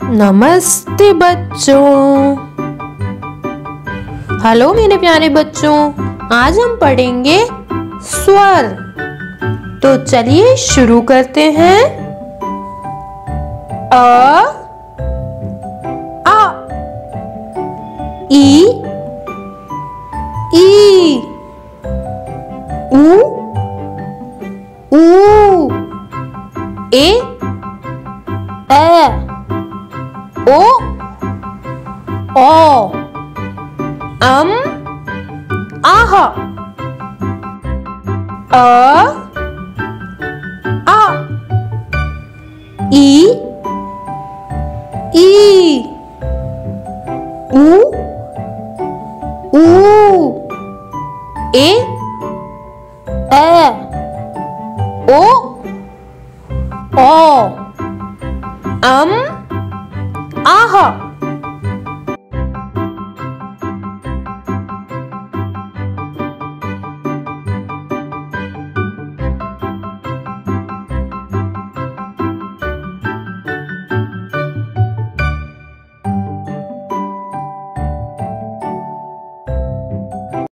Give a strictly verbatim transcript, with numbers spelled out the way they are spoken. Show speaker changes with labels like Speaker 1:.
Speaker 1: नमस्ते बच्चों। हेलो मेरे प्यारे बच्चों, आज हम पढ़ेंगे स्वर। तो चलिए शुरू करते हैं। अ आ ई ई उ ऊ ए ए ओ ओ अम आह अ आ ई ई उ ऊ ए ए ओ ओ अम आह